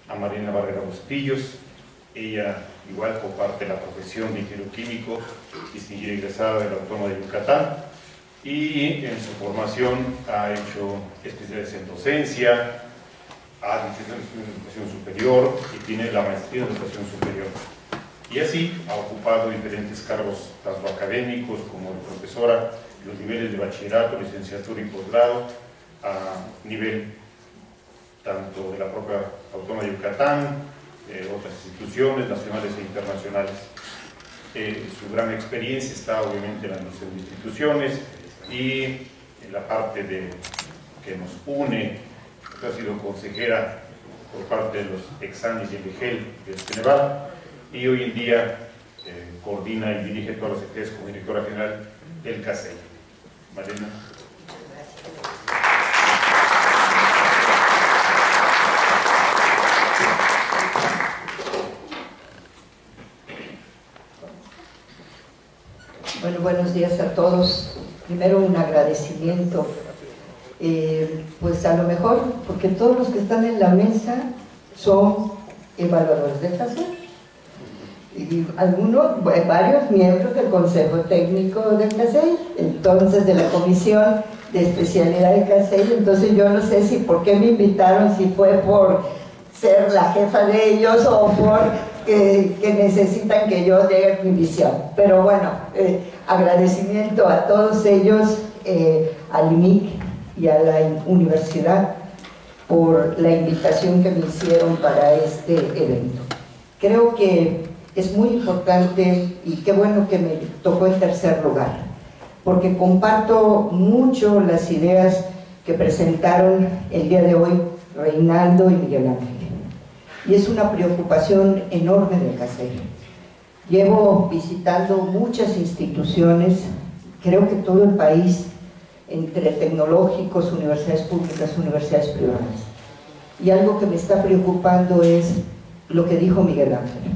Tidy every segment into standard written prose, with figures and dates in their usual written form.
a Marina Barrera Bustillos. Ella igual comparte la profesión de ingeniero químico, distinguida egresada de la Autónoma de Yucatán, y en su formación ha hecho especialidades en docencia, ha hecho educación superior y tiene la maestría en educación superior. Y así ha ocupado diferentes cargos, tanto académicos como de profesora, en los niveles de bachillerato, licenciatura y posgrado, a nivel tanto de la propia Autónoma de Yucatán, otras instituciones nacionales e internacionales. Su gran experiencia está obviamente en la administración de instituciones y en la parte que nos une. Ha sido consejera por parte de los Exanis y el EGEL de Ceneval, y hoy en día coordina y dirige todas las actividades como directora general del CACEI. Marina. Bueno, buenos días a todos. Primero un agradecimiento, pues a lo mejor, porque todos los que están en la mesa son evaluadores del CACEI. Y algunos, varios miembros del Consejo Técnico del CACEI, entonces de la Comisión de Especialidad del CACEI. Entonces yo no sé si por qué me invitaron, si fue por ser la jefa de ellos o por que necesitan que yo dé mi visión. Pero bueno, agradecimiento a todos ellos, al IMIC y a la universidad por la invitación que me hicieron para este evento. Creo que es muy importante y qué bueno que me tocó en tercer lugar, porque comparto mucho las ideas que presentaron el día de hoy Reinaldo y Miguel Ángel. Y es una preocupación enorme del CACEI. Llevo visitando muchas instituciones, creo que todo el país, entre tecnológicos, universidades públicas, universidades privadas. Y algo que me está preocupando es lo que dijo Miguel Ángel.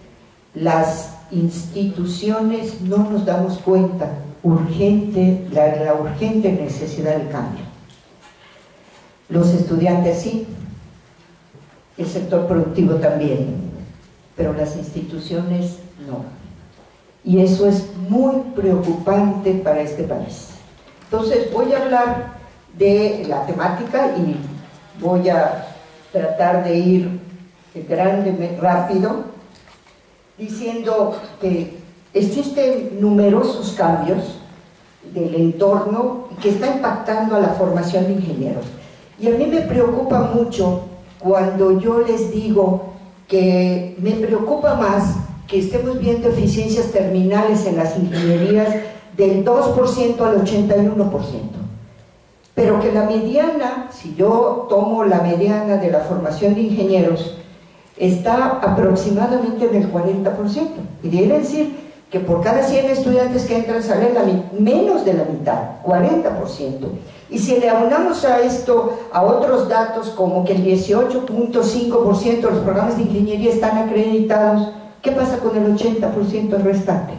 Las instituciones no nos damos cuenta la urgente necesidad de cambio. Los estudiantes sí, el sector productivo también, pero las instituciones no. Y eso es muy preocupante para este país. Entonces voy a hablar de la temática y voy a tratar de ir rápido, diciendo que existen numerosos cambios del entorno que está impactando a la formación de ingenieros. Y a mí me preocupa mucho cuando yo les digo que me preocupa más que estemos viendo eficiencias terminales en las ingenierías del 2% al 81%, pero que la mediana, si yo tomo la mediana de la formación de ingenieros, está aproximadamente en el 40%, y quiere decir que por cada 100 estudiantes que entran salen menos de la mitad, 40%. Y si le aunamos a esto a otros datos como que el 18.5% de los programas de ingeniería están acreditados, ¿qué pasa con el 80% restante?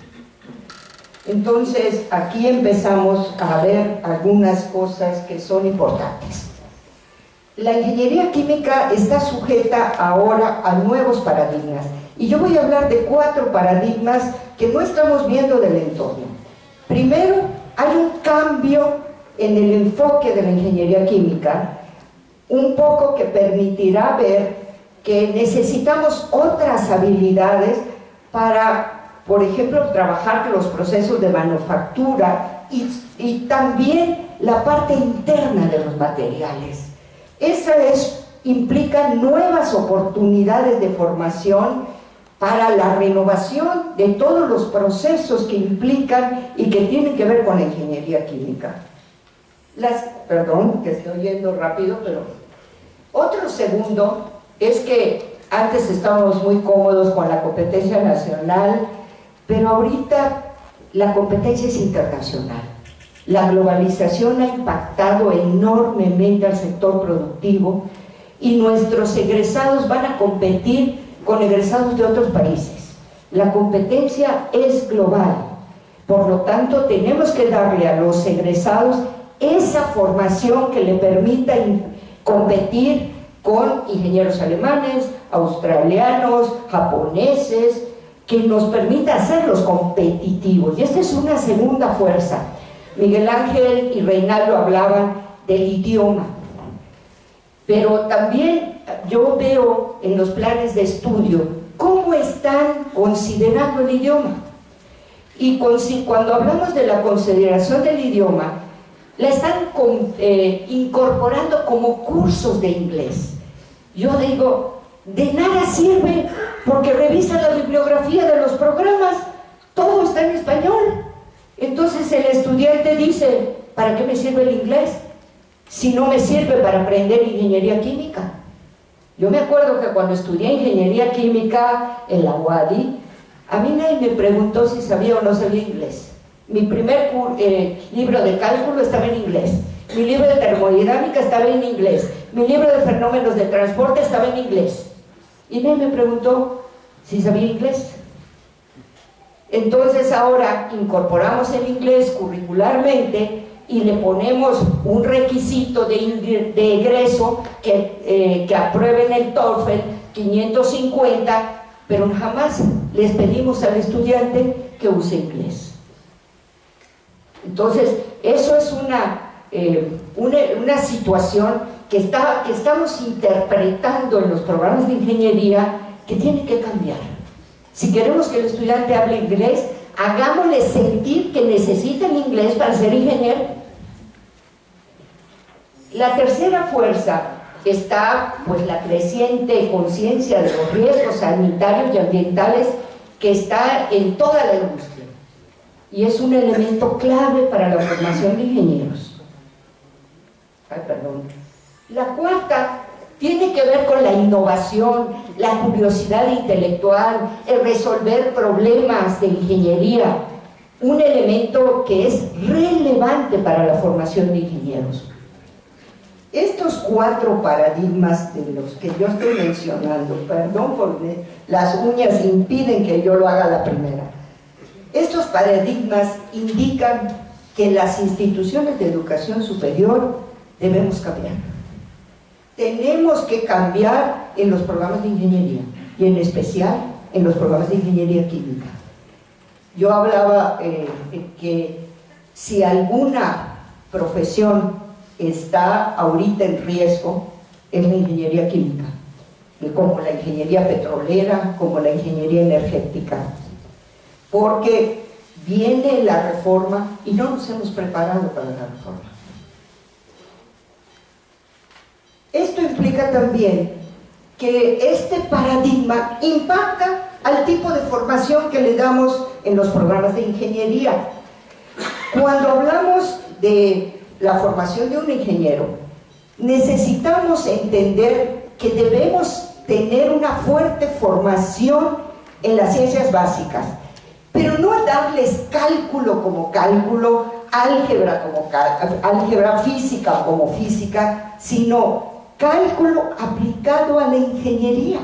Entonces aquí empezamos a ver algunas cosas que son importantes. La ingeniería química está sujeta ahora a nuevos paradigmas, y yo voy a hablar de 4 paradigmas que no estamos viendo del entorno. Primero, hay un cambio en el enfoque de la ingeniería química, un poco que permitirá ver que necesitamos otras habilidades para, por ejemplo, trabajar los procesos de manufactura y también la parte interna de los materiales. Implica nuevas oportunidades de formación para la renovación de todos los procesos que implican y que tienen que ver con la ingeniería química. Perdón, que estoy yendo rápido, pero otro segundo es que antes estábamos muy cómodos con la competencia nacional, pero ahorita la competencia es internacional. La globalización ha impactado enormemente al sector productivo y nuestros egresados van a competir con egresados de otros países. La competencia es global, por lo tanto tenemos que darle a los egresados esa formación que le permita competir con ingenieros alemanes, australianos, japoneses, que nos permita hacerlos competitivos. Y esta es una segunda fuerza. Miguel Ángel y Reinaldo hablaban del idioma, pero también yo veo en los planes de estudio cómo están considerando el idioma. Y cuando hablamos de la consideración del idioma, la están incorporando como cursos de inglés. Yo digo, de nada sirve, porque revisa la bibliografía de los programas, todo está en español. Entonces el estudiante dice, ¿para qué me sirve el inglés? Si no me sirve para aprender ingeniería química. Yo me acuerdo que cuando estudié ingeniería química en la UADY, a mí nadie me preguntó si sabía o no sabía inglés. Mi primer libro de cálculo estaba en inglés, mi libro de termodinámica estaba en inglés, mi libro de fenómenos de transporte estaba en inglés. Y nadie me preguntó si sabía inglés. Entonces ahora incorporamos el inglés curricularmente y le ponemos un requisito de egreso que aprueben el TOEFL 550, pero jamás les pedimos al estudiante que use inglés. Entonces, eso es una situación que estamos interpretando en los programas de ingeniería que tiene que cambiar. Si queremos que el estudiante hable inglés, hagámosle sentir que necesita el inglés para ser ingeniero. La tercera fuerza está, pues, la creciente conciencia de los riesgos sanitarios y ambientales que está en toda la industria. Y es un elemento clave para la formación de ingenieros. La cuarta tiene que ver con la innovación, la curiosidad intelectual, el resolver problemas de ingeniería, un elemento que es relevante para la formación de ingenieros. Estos 4 paradigmas de los que yo estoy mencionando, perdón porque las uñas impiden que yo lo haga la primera, estos paradigmas indican que las instituciones de educación superior debemos cambiar. Tenemos que cambiar en los programas de ingeniería y en especial en los programas de ingeniería química. Yo hablaba que si alguna profesión está ahorita en riesgo es la ingeniería química, como la ingeniería petrolera, como la ingeniería energética, porque viene la reforma y no nos hemos preparado para la reforma. Esto implica también que este paradigma impacta al tipo de formación que le damos en los programas de ingeniería. Cuando hablamos de la formación de un ingeniero, necesitamos entender que debemos tener una fuerte formación en las ciencias básicas, pero no darles cálculo como cálculo, álgebra física como física, sino cálculo aplicado a la ingeniería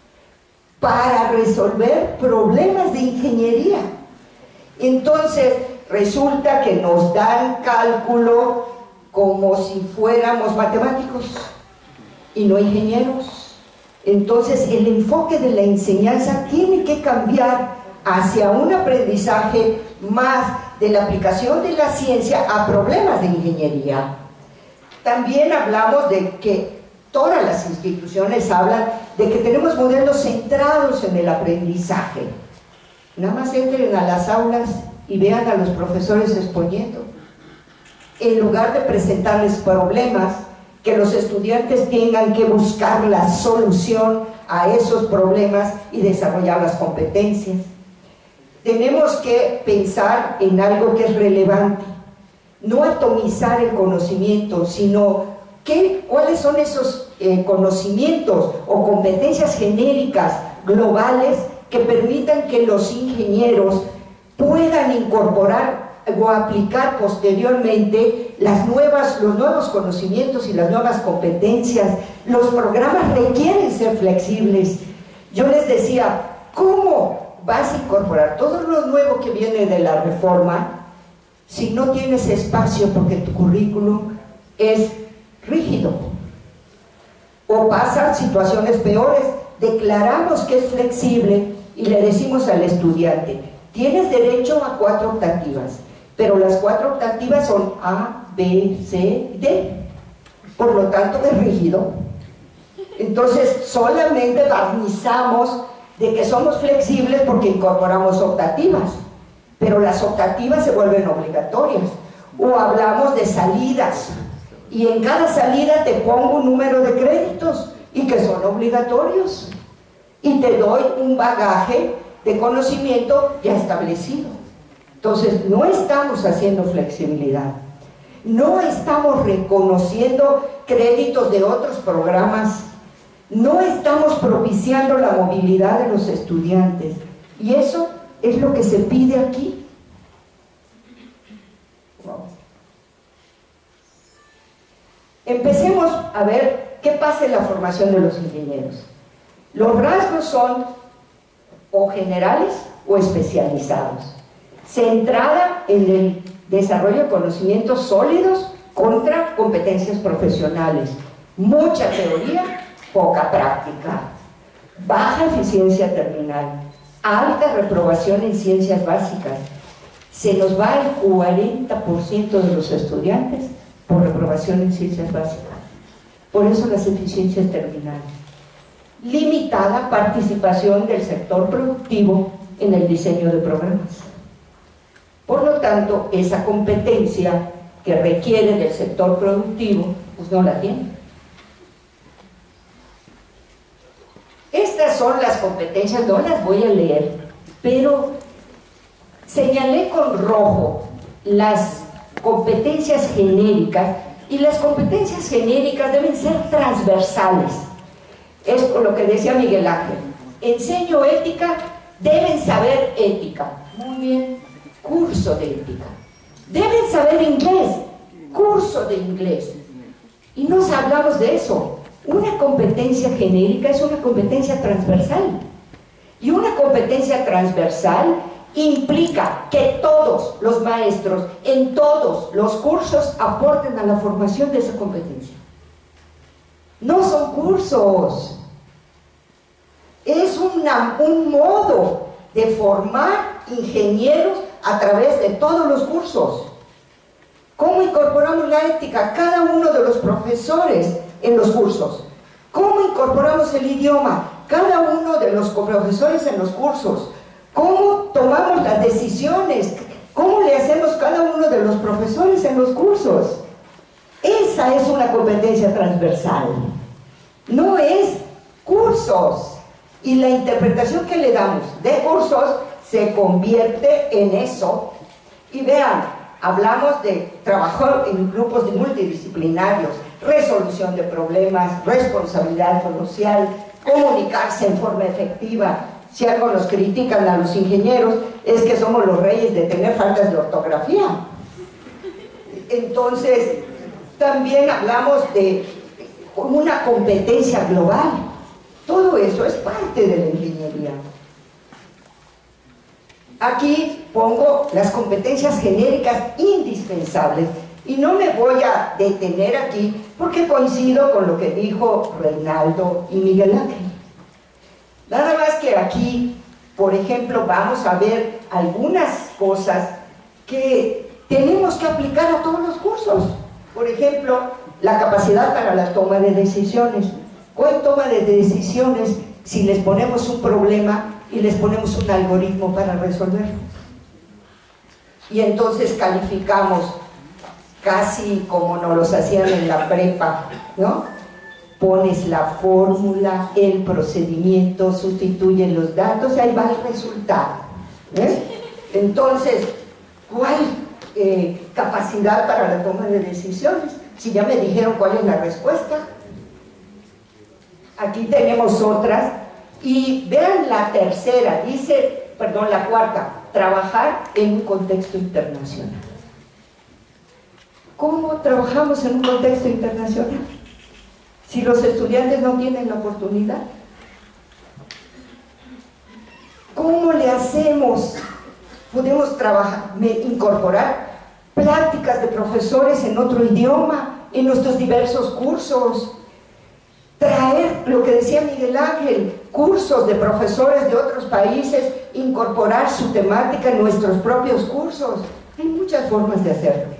para resolver problemas de ingeniería. Entonces resulta que nos dan cálculo como si fuéramos matemáticos y no ingenieros. Entonces el enfoque de la enseñanza tiene que cambiar hacia un aprendizaje más de la aplicación de la ciencia a problemas de ingeniería. También hablamos de que todas las instituciones hablan de que tenemos modelos centrados en el aprendizaje. Nada más entren a las aulas y vean a los profesores exponiendo. En lugar de presentarles problemas, que los estudiantes tengan que buscar la solución a esos problemas y desarrollar las competencias. Tenemos que pensar en algo que es relevante, no atomizar el conocimiento, sino cuáles son esos conocimientos o competencias genéricas globales que permitan que los ingenieros puedan incorporar o aplicar posteriormente los nuevos conocimientos y las nuevas competencias. Los programas requieren ser flexibles. Yo les decía, ¿cómo vas a incorporar todo lo nuevo que viene de la reforma si no tienes espacio porque tu currículum es rígido? o pasan situaciones peores, declaramos que es flexible y le decimos al estudiante, tienes derecho a 4 optativas, pero las 4 optativas son A, B, C, D. Por lo tanto, es rígido. Entonces, solamente barnizamos de que somos flexibles porque incorporamos optativas, pero las optativas se vuelven obligatorias. O hablamos de salidas, y en cada salida te pongo un número de créditos y que son obligatorios, y te doy un bagaje de conocimiento ya establecido. Entonces, no estamos haciendo flexibilidad, no estamos reconociendo créditos de otros programas, no estamos propiciando la movilidad de los estudiantes, y eso es lo que se pide aquí. Empecemos a ver qué pasa en la formación de los ingenieros. Los rasgos son o generales o especializados, centrada en el desarrollo de conocimientos sólidos contra competencias profesionales, mucha teoría, poca práctica, baja eficiencia terminal, alta reprobación en ciencias básicas. Se nos va el 40% de los estudiantes por reprobación en ciencias básicas. Por eso las eficiencias terminales. Limitada participación del sector productivo en el diseño de programas. Por lo tanto, esa competencia que requiere del sector productivo, pues no la tiene. Estas son las competencias, no las voy a leer, pero señalé con rojo las competencias genéricas, y las competencias genéricas deben ser transversales. Es por lo que decía Miguel Ángel, enseño ética, deben saber ética. Muy bien, curso de ética. Deben saber inglés, curso de inglés. Y nos hablamos de eso. Una competencia genérica es una competencia transversal. Y una competencia transversal implica que todos los maestros en todos los cursos aporten a la formación de esa competencia. No son cursos, es un modo de formar ingenieros a través de todos los cursos. ¿Cómo incorporamos la ética? Cada uno de los profesores en los cursos. ¿Cómo incorporamos el idioma? Cada uno de los profesores en los cursos. ¿Cómo tomamos las decisiones? ¿Cómo le hacemos cada uno de los profesores en los cursos? Esa es una competencia transversal. No es cursos. Y la interpretación que le damos de cursos se convierte en eso. Y vean, hablamos de trabajo en grupos multidisciplinarios, resolución de problemas, responsabilidad social, comunicarse en forma efectiva. Si algo nos critican a los ingenieros es que somos los reyes de tener faltas de ortografía. Entonces, también hablamos de una competencia global. Todo eso es parte de la ingeniería. Aquí pongo las competencias genéricas indispensables y no me voy a detener aquí porque coincido con lo que dijo Reinaldo y Miguel Ángel. Nada más que aquí, por ejemplo, vamos a ver algunas cosas que tenemos que aplicar a todos los cursos. Por ejemplo, la capacidad para la toma de decisiones. ¿Cuál toma de decisiones si les ponemos un problema y les ponemos un algoritmo para resolverlo? Y entonces calificamos casi como nos los hacían en la prepa, ¿no? Pones la fórmula, el procedimiento, sustituyen los datos y ahí va el resultado. Entonces, ¿cuál capacidad para la toma de decisiones? Si ya me dijeron cuál es la respuesta. Aquí tenemos otras. Y vean la tercera, la cuarta, trabajar en un contexto internacional. ¿Cómo trabajamos en un contexto internacional? Si los estudiantes no tienen la oportunidad. ¿Cómo le hacemos? Podemos incorporar pláticas de profesores en otro idioma, en nuestros diversos cursos. traer, lo que decía Miguel Ángel, cursos de profesores de otros países, incorporar su temática en nuestros propios cursos. Hay muchas formas de hacerlo.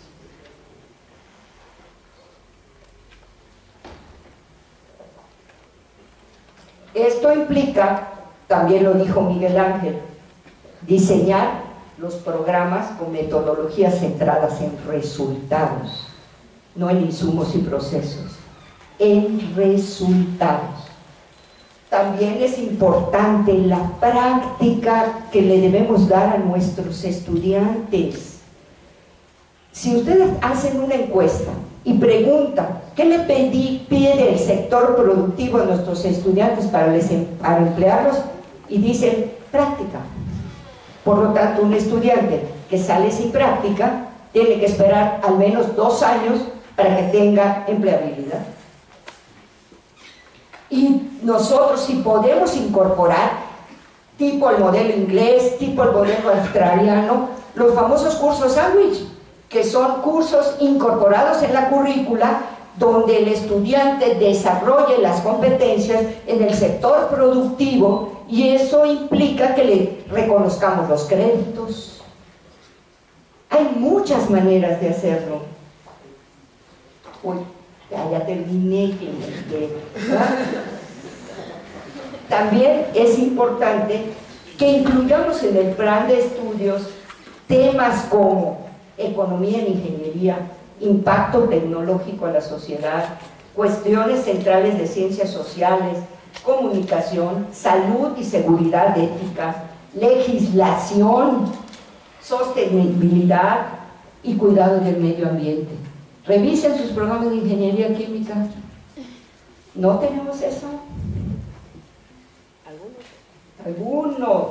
Esto implica, también lo dijo Miguel Ángel, diseñar los programas con metodologías centradas en resultados, no en insumos y procesos, en resultados. También es importante la práctica que le debemos dar a nuestros estudiantes. Si ustedes hacen una encuesta y preguntan qué le pide el sector productivo a nuestros estudiantes para emplearlos, y dicen práctica. Por lo tanto, un estudiante que sale sin práctica tiene que esperar al menos 2 años para que tenga empleabilidad. Y nosotros, si podemos incorporar, tipo el modelo inglés, tipo el modelo australiano, los famosos cursos sándwich, que son cursos incorporados en la currícula, donde el estudiante desarrolle las competencias en el sector productivo, y eso implica que le reconozcamos los créditos. Hay muchas maneras de hacerlo. Uy, ya terminé. También es importante que incluyamos en el plan de estudios temas como economía en ingeniería, impacto tecnológico a la sociedad, cuestiones centrales de ciencias sociales, comunicación, salud y seguridad ética, legislación, sostenibilidad y cuidado del medio ambiente. Revisen sus programas de ingeniería química. ¿No tenemos eso? Algunos.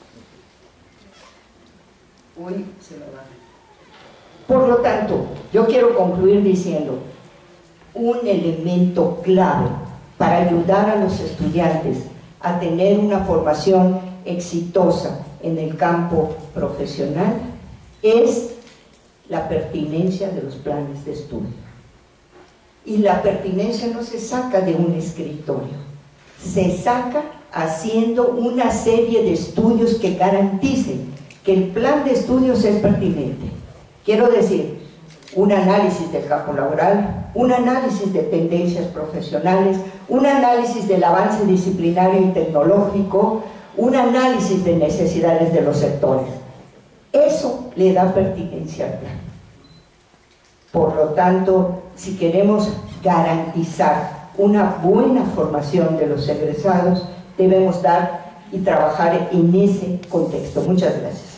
Uy, se me va. Por lo tanto, yo quiero concluir diciendo, un elemento clave para ayudar a los estudiantes a tener una formación exitosa en el campo profesional es la pertinencia de los planes de estudio. Y la pertinencia no se saca de un escritorio, se saca haciendo una serie de estudios que garanticen que el plan de estudios es pertinente. Quiero decir, un análisis del campo laboral, un análisis de tendencias profesionales, un análisis del avance disciplinario y tecnológico, un análisis de necesidades de los sectores. Eso le da pertinencia al plan. Por lo tanto, si queremos garantizar una buena formación de los egresados, debemos dar y trabajar en ese contexto. Muchas gracias.